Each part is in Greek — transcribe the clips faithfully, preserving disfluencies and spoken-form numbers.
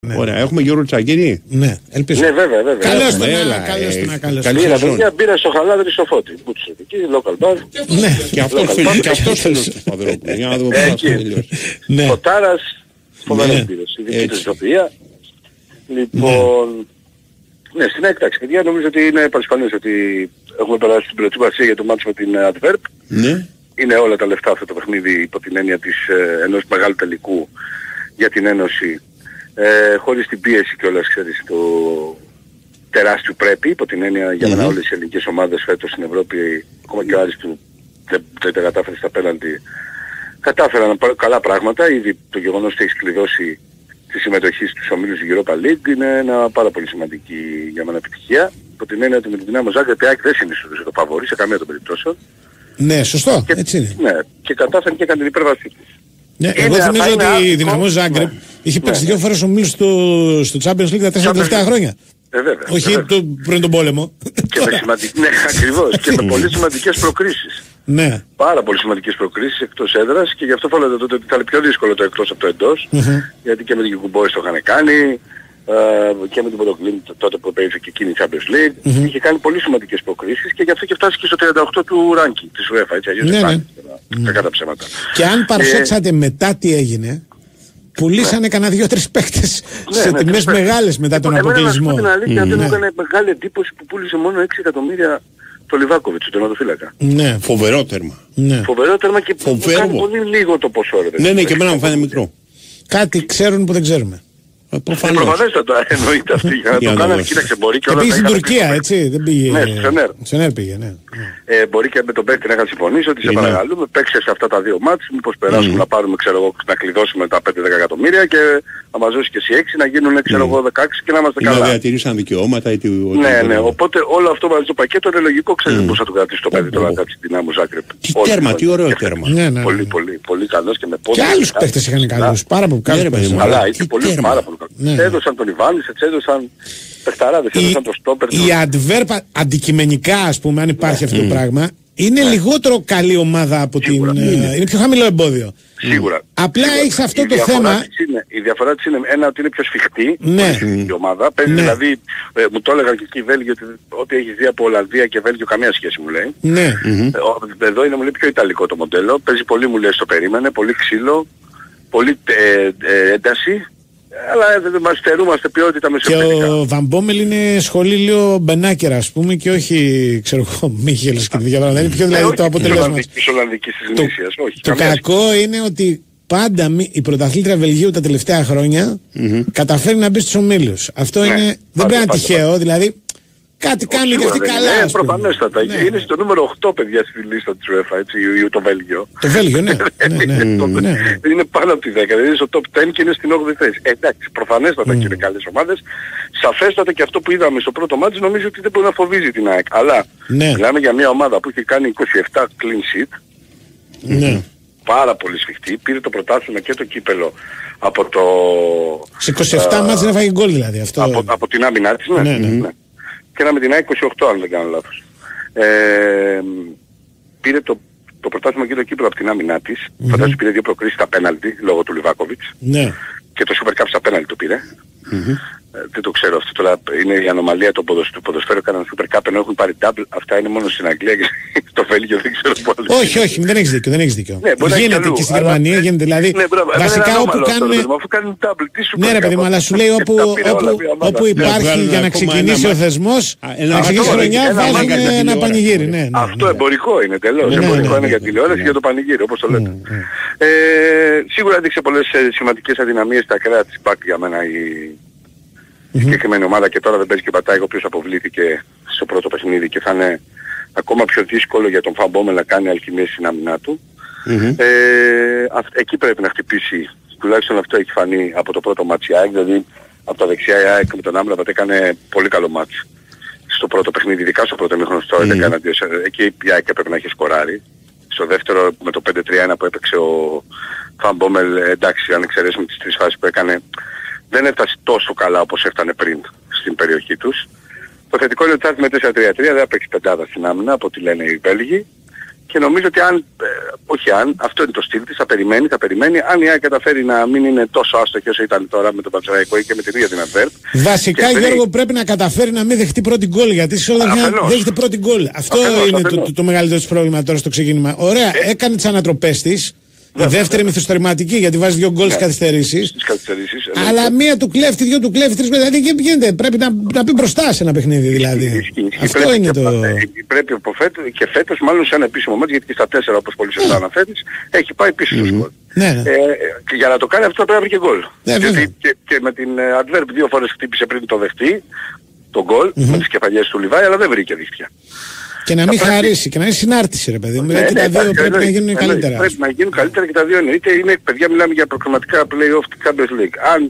Ναι. Ωραία, έχουμε Γιώργο Τσαγκίνη. Ναι, ελπίζω. Ναι, βέβαια, βέβαια. Καλώς τον Έλα, να, καλώς ε, τον να, καλώς καλή τον. Πήρα παιδιά, πήρα στο Χαλάδρι στο Φώτη. Μπούτσο εκεί, local bar. Ναι, Και αυτός θέλει, και αυτός θέλει στο Σταυρόπουλο. Για να δούμε πώς θα Εκεί. τελειώσει. ναι. Φωτάρας, φοβερή Ναι. εμπειρία. Η δική Έτσι. της ηθοποιία. Λοιπόν, ναι, στην έκταξη παιδιά νομίζω ότι είναι παρασφανές ότι έχουμε περάσει την προετοιμασία για το μάτς με την Adverb. Ναι. Είναι όλα τα λεφτά αυτό το παιχνίδι υπό την έννοια της, ε, ενός μεγάλου τελικού για την Ένωση, ε, χωρίς την πίεση κιόλας, ξέρεις, το τεράστιο πρέπει, υπό την έννοια για μένα Mhm. όλες οι ελληνικές ομάδες φέτος στην Ευρώπη, ακόμα και ο Άρης που δεν, δεν τα κατάφερε στα πέναλτι, κατάφεραν πα- καλά πράγματα. Ήδη το γεγονός ότι έχει κλειδώσει τη συμμετοχή στους ομίλους του Europa League είναι ένα πάρα πολύ σημαντική για μένα επιτυχία. Υπό την έννοια ότι με την Δυνάμο Ζάγκρεπ η ΑΕΚ δεν συνιστούσε το φαβορί σε καμία των περιπτώσεων. Ναι, σωστό, Και, έτσι είναι. ναι, και κατάφερε και έκανε την υπέρβασή της. Ναι, Είναι- εγώ θυμίζω θα είναι ότι η άδικο. Δυναμό Ζάγκρεπ Ναι. είχε παίξει Ναι, δύο ναι. φορές ομίλους στο, στο Champions League τα τέσσερα Champions τελευταία League. χρόνια. Ε, βέβαια, Όχι βέβαια. το, πριν τον πόλεμο. Και με σημαντικές, ναι, ακριβώς, και με πολύ σημαντικές προκρίσεις. Ναι. Πάρα πολύ σημαντικές προκρίσεις εκτός έδρας και γι' αυτό φαίνεται τότε ότι θα είναι πιο δύσκολο το εκτός από το εντός. Μμμ. Γιατί και με την Κουμπόης το είχαν κάνει, ε, και με την Ποντοκλίνη τότε που παίζει και εκείνη η Champions League. Μμμ. Είχε κάνει πολύ σημαντικές προκρίσεις και γι' αυτό και φτάσει και στο τριάντα οκτώ του ranking της UEFA, έτσι, αλλιώς Ναι, δεν ναι. φτάνει. Κακά τα ψέματα. Και αν Ε, παρουσιάξατε μετά τι έγινε, πουλήσανε κανένα δύο-τρεις παίκτες ναι, σε ναι, τιμές τρεις παίκτες. μεγάλες μετά τον Εμένα, να σου πω αποκλεισμό. την αλήθεια, δεν μου Ναι. έκανε μεγάλη εντύπωση που πούλησε μόνο έξι εκατομμύρια το Λιβάκοβιτς, τον τερματοφύλακα. Ναι, Φοβερό τέρμα. ναι. Φοβερό τέρμα και μου Φοβερό. κάνει πολύ λίγο το ποσό, ρε παιδί. Ναι, ναι, και εμένα μου φαίνεται μικρό. Κάτι ξέρουν που δεν ξέρουμε. Ε, Προφανώς. Προφανέστατα εννοείται αυτή. Για να Για το να κάνανε, δω. κοίταξε, μπορεί και Και όλα πήγε τα στην είχαν Τουρκία, πει. έτσι, δεν πήγε. Ναι, στη Φενέρ. Στη Φενέρ πήγε, ναι. Ε, μπορεί και με τον παίκτη να είχαν συμφωνήσει ότι σε Είναι. παρακαλούμε, παίξε σε αυτά τα δύο μάτς, μήπως περάσουμε Μμμ. να πάρουμε, ξέρω εγώ, να κλειδώσουμε τα πέντε δέκα εκατομμύρια και να μας δώσει και εσύ έξι, να γίνουν, ξέρω εγώ, δεκαέξι και να είμαστε Ή να καλά. διατηρήσαν δικαιώματα ή τι. Ναι, ναι, οπότε όλο αυτό μαζί στο πακέτο είναι λογικό, ξέρετε Μμ. πώς θα το κρατήσει το παιδί τώρα να κάτσει την Δυνάμο Ζάγκρεπ. Τι Όλοι τέρμα, όλοι. τι ωραίο Και τέρμα. Ναι, ναι, Πολύ, ναι. πολύ, πολύ καλός και με πόδια. Και άλλους παίκτες είχαν καλούς, πάρα πολύ καλούς Ναι, ρε παιδί παίκτες. μου, Αλλά αλλά είχε τι πολύ, τέρμα. πάρα πολύ καλό. Ναι. Έδωσαν τον Ιβάνης, έτσι έδωσαν παιχταράδες, Η, έδωσαν το στόπερ. η Adverb αντικειμενικά, ας πούμε, αν υπάρχει αυτό το πράγμα, είναι λιγότερο καλή ομάδα από την... Σίγουρα. ε, είναι πιο χαμηλό εμπόδιο. Σίγουρα. Απλά Σίγουρα. έχεις αυτό Η το διαφορά θέμα- της Είναι, η διαφορά της είναι ένα ότι είναι πιο σφιχτή, Ναι. πολύ σφιχτή ομάδα. Παίζει Ναι. δηλαδή, ε, μου το έλεγαν και εκεί οι Βέλγοι ότι ό,τι έχεις δει από Ολλανδία και Βέλγιο καμία σχέση μου λέει. Ναι. Ε, ο- Εδώ είναι μου λέει πιο ιταλικό το μοντέλο. Παίζει πολύ μου λέει στο περίμενε, πολύ ξύλο, πολύ ε, ε, ένταση. Αλλά δεν μας στερούμαστε ποιότητα Και μεσοεπιτικά. ο Βαμπόμελ είναι σχολή λίγο μπενάκερα, ας πούμε, και όχι, ξέρω εγώ, Μίχελς και τέτοια πράγματα. Είναι πιο δηλαδή το αποτέλεσμα. Της Ολλανδικής της Το, Γνήσιας, όχι. το καμία κακό είναι ότι πάντα μη- η πρωταθλήτρια Βελγίου τα τελευταία χρόνια καταφέρει να μπει στους ομίλους. Αυτό Ναι, είναι, δεν πάντα, πρέπει να είναι πάντα, τυχαίο, δηλαδή κάτι κάνει και Σίγουρα αυτή δεν καλά. είναι. ας πούμε. Προφανέστατα. Ναι. Είναι στο νούμερο οκτώ παιδιά στη λίστα της UEFA, έτσι, η- το Βέλγιο. Το Βέλγιο, ναι. ναι, ναι, Το- ναι, ναι. Είναι πάνω από τη δέκα, δηλαδή είναι στο top δέκα και είναι στην όγδοη θέση. Ε, εντάξει, προφανέστατα και είναι καλές ομάδες. Σαφέστατα και αυτό που είδαμε στο πρώτο μάτς νομίζω ότι δεν μπορεί να φοβίζει την ΑΕΚ. Αλλά Ναι. μιλάμε για μια ομάδα που έχει κάνει είκοσι επτά clean sheet, Ναι. πάρα πολύ σφιχτή, πήρε το πρωτάθλημα και το κύπελο από το... Σε είκοσι επτά μάτς δεν έφαγε γκολ δηλαδή αυτό. Από, από την άμυνά της, ναι. Ναι, ναι. Και ένα με την ΑΕΚ είκοσι οκτώ αν δεν κάνω λάθος. Ε, πήρε το, το πρωτάθλημα και το κύπελο από την άμυνά της. Mm-hmm. Φαντάζομαι πήρε δύο προκρίσεις στα πέναλτι λόγω του Λιβάκοβιτς. Ναι. Και το Super Cup στα πέναλτι το πήρε. Mm-hmm. Ε, δεν το ξέρω αυτό τώρα. Είναι η ανομαλία του ποδοσ- του ποδοσφαίρου. Κάναν Super Cup ενώ έχουν πάρει double. Αυτά είναι μόνο στην Αγγλία και στο Βέλγιο δεν ξέρω πού άλλο. Όχι, όχι, δεν έχεις δίκιο, δεν έχεις δίκιο. Ναι, μπορεί να έχει Γίνεται αλλού, και στην αλλά- Γερμανία, γίνεται δηλαδή. Ναι, μπράβο, δεν είναι βασικά όπου ανώμαλο αυτό, κάνουν. παιδί μου, αφού κάνουν double, τι Super Ναι, ρε Cup, παιδί μου, αλλά σου λέει όπου, τα πήρε όλα όπου, μια ομάδα. όπου Ναι, υπάρχει βγάλουν για να ακόμα ξεκινήσει ένα ο μα- θεσμός, Α, ένα να ξεκινήσει αυτό, χρονιά, ένα βάζουν μάγκα για ένα τηλεόραση. πανηγύρι. Ναι, ναι, Αυτό ναι. εμπορικό είναι τελώς. Ναι, ναι, Εμπορικό ναι, είναι ναι, για ναι, τηλεόραση ναι. και για το πανηγύρι, όπως το λέτε. ναι. Ε, σίγουρα έδειξε πολλές ε, σημαντικές αδυναμίες στα ακραία της μπακ για μένα η η συγκεκριμένη ομάδα και τώρα δεν παίζει και ο Πατάη, ο οποίος αποβλήθηκε στο πρώτο παιχνίδι και θα είναι ακόμα πιο δύσκολο για τον Φαμπόμελ να κάνει αλχημίες στην άμυνά του. Mm-hmm. Ε, αυ- εκεί πρέπει να χτυπήσει, τουλάχιστον αυτό έχει φανεί από το πρώτο μάτς η ΑΕΚ, δηλαδή από τα δεξιά η ΑΕΚ με τον Άμραμπατ έκανε πολύ καλό μάτς στο πρώτο παιχνίδι, ειδικά στο πρώτο μήχρονο στο έντεκα εναντίον σε- εκεί η ΑΕΚ έπρεπε να έχει σκοράρει. Στο δεύτερο με το πέντε τρία ένα που έπαιξε ο Φαμπόμελ, εντάξει, αν εξαιρέσουμε τις τρεις φάσεις που έκανε, δεν έφτασε τόσο καλά όπως έφτανε πριν στην περιοχή τους. Το θετικό είναι ότι θα έρθει με τέσσερα τρία τρία, δεν θα παίξει πεντάδα στην άμυνα από ό,τι λένε οι Βέλγοι Και νομίζω ότι αν, ε, όχι αν, αυτό είναι το στυλ της, θα περιμένει, θα περιμένει. Αν η ΑΕΚ καταφέρει να μην είναι τόσο άστοχη όσο ήταν τώρα με τον Πανσεραϊκό ή και με την ίδια την Adverb. Βασικά, Γιώργο, βρει... πρέπει να καταφέρει να μην δεχτεί πρώτη γκολ. Γιατί σε όλα αυτά δέχεται πρώτη γκολ. Αυτό αφενός, είναι αφενός. Το, το, το μεγαλύτερο της πρόβλημα τώρα στο ξεκίνημα. Ωραία, ε... έκανε τις ανατροπές της. Η δεύτερη μυθιστορηματική, γιατί βάζει δύο γκολ στις καθυστερήσεις. Αλλά μία του κλέφτη, δύο του κλέφτη, τρεις δηλαδή και γίνεται. Πρέπει να, να πει μπροστά σε ένα παιχνίδι δηλαδή. Αυτό πρέπει είναι και το. Πρέπει από φέτος, και φέτος, μάλλον σε ένα επίσημο μάτι, γιατί και στα τέσσερα, όπως πολύ σωστά αναφέρεις, έχει πάει πίσω στο σκορ. Ναι, ναι. Ε, και για να το κάνει αυτό πρέπει να βρει και γκολ. Ναι, γιατί και, και με την Adverb δύο φορές χτύπησε πριν το δεχτεί το γκολ mm-hmm. με τις κεφαλιές του Λιβάη, αλλά δεν βρήκε δίχτυα. Και να μην χαρίσει και να είναι συνάρτηση, ρε παιδί μου. Δηλαδή τα δύο πρέπει να γίνουν καλύτερα. Πρέπει να γίνουν καλύτερα και τα δύο είναι. Είτε είναι, παιδιά, μιλάμε για προκριματικά play-off του Champions League. Αν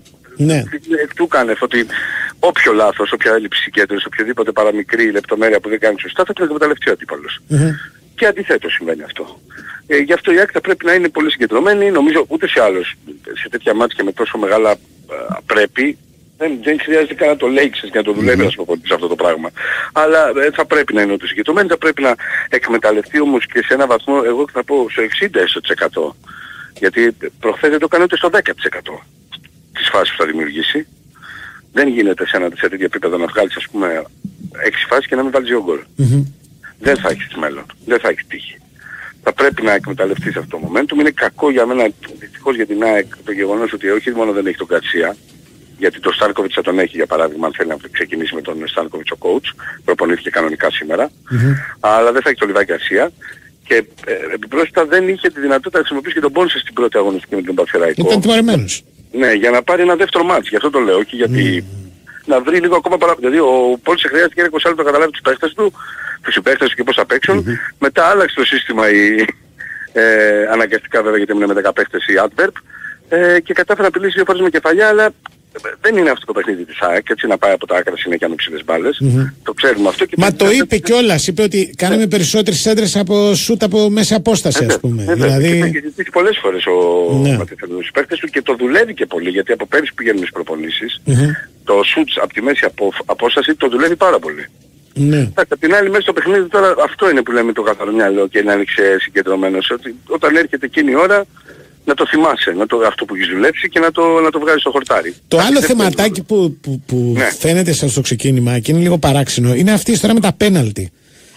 εκ του κάνευ ότι όποιο λάθος, όποια έλλειψη συγκέντρωση, οποιοδήποτε παραμικρή λεπτομέρεια που δεν κάνει σωστά, θα τον εκμεταλλευτεί ο αντίπαλος. Και αντιθέτως συμβαίνει αυτό. Ε, γι' αυτό η ΑΕΚ θα πρέπει να είναι πολύ συγκεντρωμένη. Νομίζω ούτε σε άλλους, σε τέτοια μάτια και με τόσο μεγάλα α, πρέπει. Δεν, δεν χρειάζεται καν να το λέξεις για να το δουλεύει mm-hmm. σε αυτό το πράγμα. Αλλά ε, θα πρέπει να είναι όντως συγκεκριμένοι, θα πρέπει να εκμεταλλευτεί όμως και σε ένα βαθμό, εγώ θα πω στο εξήντα τοις εκατό. Γιατί προχθές δεν το κάνει ούτε στο δέκα τοις εκατό της φάσης που θα δημιουργήσει. Δεν γίνεται σε ένα σε τέτοιο επίπεδο να βγάλεις ας πούμε έξι φάσεις και να μην βάλεις δύο γκολ. Mm-hmm. Δεν θα έχεις μέλλον, δεν θα έχεις τύχη. Θα πρέπει να εκμεταλλευτείς αυτό το momentum. Είναι κακό για μένα, δυστυχώς για την ΑΕΚ, το γεγονός ότι όχι μόνο δεν έχει τον Γκαρσία, γιατί το Στάνκοβιτς θα τον έχει για παράδειγμα αν θέλει να ξεκινήσει με τον Στάνκοβιτς ο coach, προπονήθηκε κανονικά σήμερα, mm-hmm. αλλά δεν θα έχει τον Λιβάη Γκαρσία και ε, επιπρόσθετα δεν είχε τη δυνατότητα να χρησιμοποιήσει και τον Πόνσε στην πρώτη αγωνιστική με τον Πανσεραϊκό. Ήταν τιμωρημένος. Ναι, για να πάρει ένα δεύτερο μάτς, γι' αυτό το λέω, και γιατί mm. να βρει λίγο ακόμα παρά... Δηλαδή ο Πόνσε χρειάστηκε ένα είκοσι λεπτό να καταλάβει τους παίχτες του, τους συμπαίχτες του και πώς θα παίξουν, mm-hmm. μετά άλλαξε το σύστημα η, ε, αναγκαστικά βέβαια γιατί έμεινε με δέκα παίχτες η Adverb ε, και κατάφερε να απειλήσει δύο φορές με κεφαλιά, αλλά δεν είναι αυτό το παιχνίδι της ΑΕΚ, έτσι να πάει από τα άκρα συνέχεια με ψηλές μπάλες. Mm-hmm. Το ξέρουμε αυτό. Και μα το είπε και... κιόλας, είπε ότι κάναμε yeah. περισσότερες έντρες από σούτ από μέσα απόσταση yeah. ας πούμε. Yeah. Δηλαδή... Και έχει ζητήσει πολλές φορές ο yeah. Ματιθελούς παίκτες του και το δουλεύει και πολύ, γιατί από πέρυσι που πηγαίνουμε στις προπονήσεις, mm-hmm. το σούτ από τη μέση απο... απόσταση το δουλεύει πάρα πολύ. Ναι. Απ' την άλλη μέσα στο παιχνίδι τώρα αυτό είναι που λέμε το καθαρό μυαλό και να είναι συγκεντρωμένος, ότι όταν έρχεται εκείνη η ώρα να το θυμάσαι, να το, αυτό που έχεις δουλέψει και να το, να το βγάλεις στο χορτάρι. Το άλλο θεματάκι που, που, που ναι. φαίνεται στο ξεκίνημα και είναι λίγο παράξενο είναι αυτή η ιστορία με τα πέναλτι.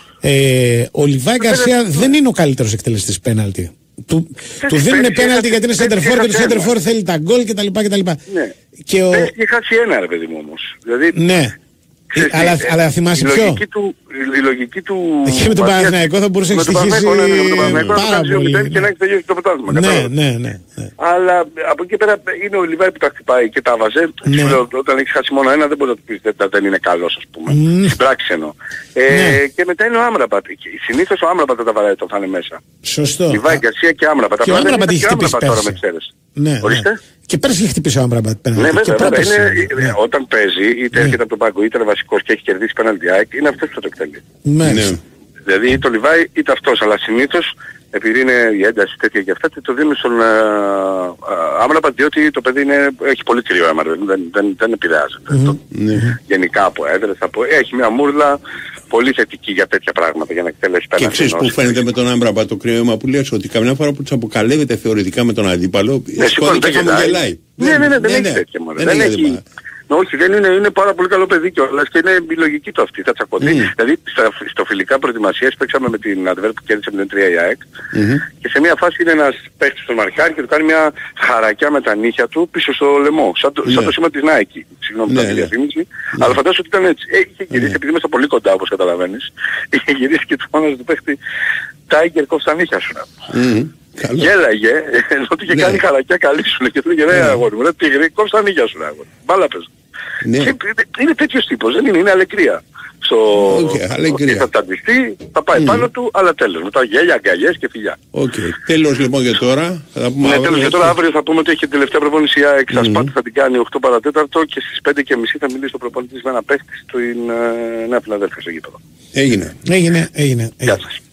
Ε, ο Λιβάη Γκαρσία δεν είναι ο καλύτερος εκτελεστής πέναλτι. Του, του δίνουν πέναλτι γιατί είναι σέντερφορ και το σέντερφορ θέλει τα γκολ κτλ. Ναι. Και ο... Έχει χάσει ένα ρε παιδί μου όμως. Δηλαδή... Ναι. Ε, αλλά, αλλά θυμάσαι η ποιο. Λογική του, η λογική του... Και με τον Παναθηναϊκό θα μπορούσε να εξηγήσει πάρα πολύ. Και να έχει τελειώσει το πρωτάθλημα. Ναι, ναι, ναι. Αλλά από εκεί πέρα είναι ο Λιβάη που τα χτυπάει και τα βαζέ. Όταν έχεις χάσει μόνο ένα δεν μπορεί να του πεις δεν είναι καλός ας πούμε. Στην πράξη εννοώ. Και μετά είναι ο Άμραμπατ. Συνήθως ο Άμραμπατ τα βαράει το θα είναι μέσα. Σωστό. Λιβάη Γκαρσία και Άμραμπατ. Και ο Άμραμπατ έχει χτυπήσει πέρσι. Ναι, και πέρσι έχει χτυπήσει ο Άμραμπατ πέναλτι. Ναι, βέβαια, βέβαια. Είναι, ναι. Όταν παίζει, είτε ναι. έρχεται από τον πάγκο, είτε είναι βασικός και έχει κερδίσει πέναλτι, είναι αυτός που θα το εκτελεί. Ναι. Ναι. Δηλαδή είτε ο Λιβάη είτε αυτός, αλλά συνήθως επειδή είναι η ένταση τέτοια και αυτά, το δίνουν στον Άμραμπατ, διότι το παιδί είναι, έχει πολύ κρύο αίμα, δεν, δεν, δεν επηρεάζεται. Mm-hmm. Το, mm-hmm. Γενικά από έδρες, από, έχει μια μούρλα πολύ θετική για τέτοια πράγματα, για να εκτελέσει πέναλτι. Και ξέρεις που φαίνεται με τον Άμραμπατ το κρύο αίμα που λες, ότι καμιά φορά που τους αποκαλεύεται θεωρητικά με τον αντίπαλο, ναι, σηκώνει και χαμογελάει. Ναι, ναι, ναι, δεν έχει τέτοια μόρα. Δεν έχει... Όχι, δεν είναι, είναι πάρα πολύ καλό παιδί κιόλας και είναι η λογική του αυτή, θα τσακωθεί. Mm. Δηλαδή στα, στο φιλικά προετοιμασίες παίξαμε με την Adverb που κέρδισε μηδέν τρία η ΑΕΚ mm-hmm. και σε μια φάση είναι ένας παίκτης στον μαρκάρι και του κάνει μια χαρακιά με τα νύχια του πίσω στο λαιμό, σαν το, mm. σαν το σήμα της Nike. Συγγνώμη mm. τη διαφήμιση, mm. αλλά φαντάζομαι ότι ήταν έτσι. Ε, είχε γυρίσει, mm. επειδή είμαστε πολύ κοντά όπως καταλαβαίνεις, είχε γυρίσει και του μόνος του παίχτη Tiger κόψε τα νύχια σου. Mm. Γέλαγε, ενώ του είχε κάνει χαρακιά καλή σου και του λέγε ρε αγόρι μου, ρε τίγρη, κόψε τα νύχια σου αγόρι. Μπάλα πες. Ναι. Και είναι τέτοιος τύπος, δεν είναι, είναι αλεκρία. Στο... Okay, θα ταντιστεί, θα πάει mm. πάνω του, αλλά τέλος. Μετά γέλια, αγκαλιές και φιλιά. Okay. Τέλος λοιπόν για τώρα. Θα πούμε ναι, τέλος για τώρα. Αύριο θα πούμε ότι έχει τελευταία προπόνηση εξ Ασπάτη, mm. θα την κάνει οκτώ παρά τέταρτο και στις πέντε και μισή θα μιλήσει στο προπονητής με ένα παίχτη στην Νέα Φιλαδέλφια στο γήπεδο. Έγινε. Έγινε, έγινε. Γεια σας.